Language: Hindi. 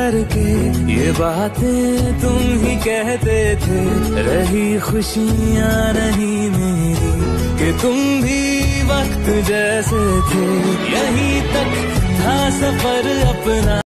करके ये बातें तुम ही कहते थे, रही खुशियाँ नहीं मेरी कि तुम भी वक्त जैसे थे। यहीं तक था सफर अपना,